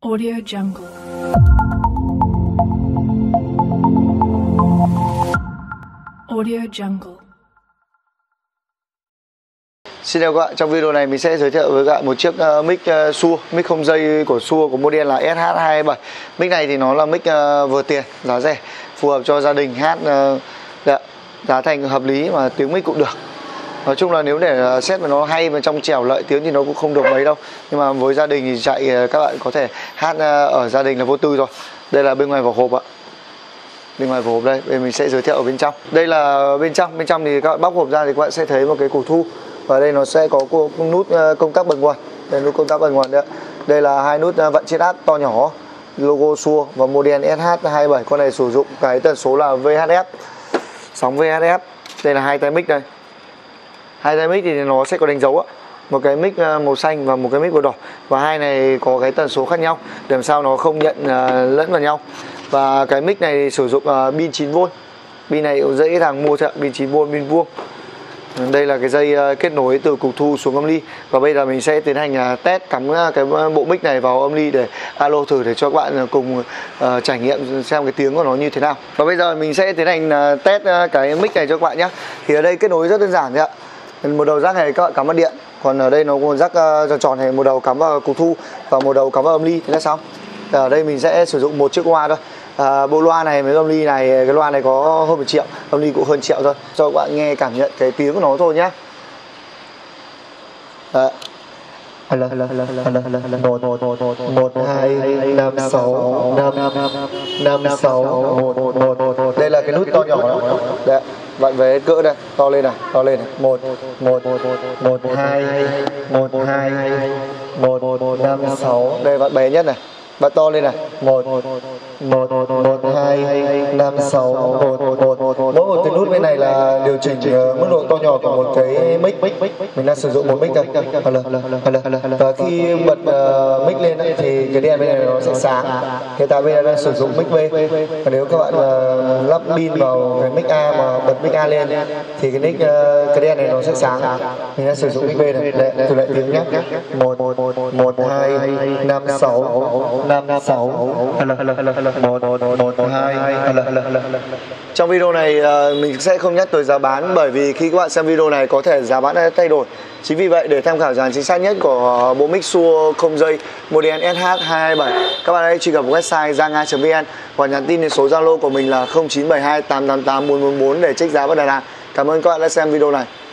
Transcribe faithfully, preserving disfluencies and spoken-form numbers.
Audio Jungle. Audio Jungle. Xin chào các bạn, trong video này mình sẽ giới thiệu với các bạn một chiếc uh, mic uh, Shure, mic không dây của Shure của model là S H hai hai bảy. Mic này thì nó là mic uh, vừa tiền, giá rẻ, phù hợp cho gia đình hát uh, dạ, giá thành hợp lý mà tiếng mic cũng được. Nói chung là nếu để xét mà nó hay mà trong trẻo lợi tiếng thì nó cũng không được mấy đâu. Nhưng mà với gia đình thì chạy các bạn có thể hát ở gia đình là vô tư rồi. Đây là bên ngoài vỏ hộp ạ. Bên ngoài vỏ hộp đây, bên mình sẽ giới thiệu ở bên trong. Đây là bên trong, bên trong thì các bạn bóc hộp ra thì các bạn sẽ thấy một cái củ thu. Và đây nó sẽ có nút công tắc bật nguồn. Đây nút công tắc bật nguồn đấy. Đây là hai nút vận chiết áp to nhỏ, logo Shure và model S H hai bảy. Con này sử dụng cái tần số là V H F, sóng V H F. Đây là hai tai mic đây. Hai tai mic thì nó sẽ có đánh dấu á, một cái mic màu xanh và một cái mic màu đỏ, và hai này có cái tần số khác nhau để làm sao nó không nhận uh, lẫn vào nhau. Và cái mic này sử dụng uh, pin chín vôn, pin này dễ dàng mua cho pin chín vôn, pin vuông. Đây là cái dây uh, kết nối từ cục thu xuống âm ly, và bây giờ mình sẽ tiến hành uh, test cắm uh, cái bộ mic này vào âm ly để alo thử để cho các bạn uh, cùng uh, trải nghiệm xem cái tiếng của nó như thế nào. Và bây giờ mình sẽ tiến hành uh, test uh, cái mic này cho các bạn nhé. Thì ở đây kết nối rất đơn giản thôi ạ. Một đầu rác này các bạn cắm vào điện, còn ở đây nó có rác uh, tròn tròn này, một đầu cắm vào cục thu và một đầu cắm vào âm ly, thế là xong. Ở đây mình sẽ sử dụng một chiếc loa thôi. À, bộ loa này với âm ly này, cái loa này có hơn một triệu, âm ly cũng hơn triệu thôi, cho các bạn nghe cảm nhận cái tiếng của nó thôi nhé. Đấy. Hello, hello, hello, hello, hello, hello. một, một, một, một, hai, năm, sáu, năm, năm, sáu, một, một, một. Đây là cái nút to nhỏ đó. Đấy, bạn về cỡ đây, to lên này, to lên này. một, một, một, hai, một, hai, một, một, năm, sáu. Đây bạn bé nhất này. Bạn to lên này. một, một, một, hai, năm, sáu, một, một, một. Mỗi một cái nút bên này là điều chỉnh mức độ to nhỏ của một cái mic. Mình đang sử dụng một mic thôi. Và khi bật uh, mic lên thì cái đèn bên này nó sẽ sáng. Hiện tại bây giờ đang sử dụng mic V. Và nếu các bạn uh, lắp pin vào cái mic A mà bật mic A lên thì cái nick uh, cái đèn này nó sẽ sáng. Mình đang sử dụng mic V này. Để thử lại tiếng nhé. một, một, hai, năm, sáu, năm, sáu, một, một, hai. Trong video này uh, mình sẽ không nhắc tới giá bán, bởi vì khi các bạn xem video này có thể giá bán đã thay đổi. Chính vì vậy để tham khảo giá chính xác nhất của bộ mic Shure không dây model S H hai hai bảy, các bạn hãy truy cập vào website gianga chấm vn hoặc nhắn tin đến số Zalo của mình là không chín bảy hai tám tám tám bốn bốn bốn để check giá và đặt hàng. Cảm ơn các bạn đã xem video này.